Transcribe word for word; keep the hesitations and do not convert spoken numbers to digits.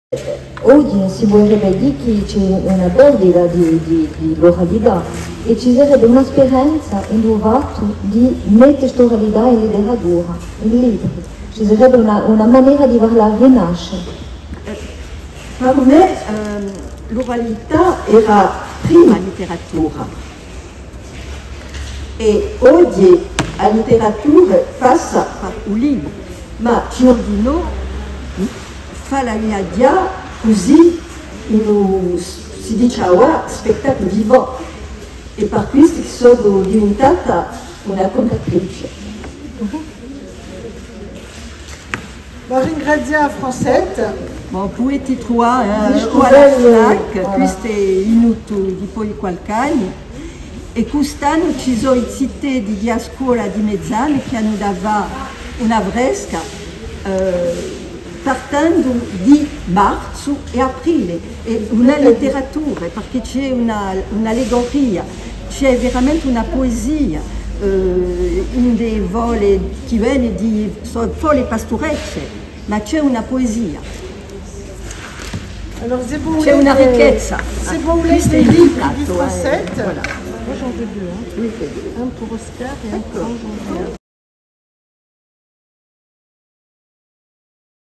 Oggi si vorrebbe dire che c'è una perdita di, di, di l'oralità e ci sarebbe una speranza in fatto di mettere questa oralità in letteratura, in libri. Ci sarebbe una, una maniera di farla rinascere. Per me ehm, l'oralità era prima letteratura e oggi la letteratura passa al libro, ma ci ordinò fa la media così in, si dice ora spettacolo vivo e per questo sono diventata una contatrice. Bon, ringraziamo Francette. Bon, poeti tua, eh, alla Snack, questo è minuto di poi qualche anno e quest'anno ci sono città di via scuola di mezz'anni che hanno dato una fresca eh, partendo di marzo e aprile, è una letteratura perché c'è un'allegoria, c'è veramente una poesia, eh, in dei voli che viene di sono le pastorecce, ma c'è una poesia, c'è una ricchezza. C'est bon, vous laissez les livres du Francette. Voilà. Moi j'en veux deux. Hein. Un pour Oscar et un pour Jean-Pierre.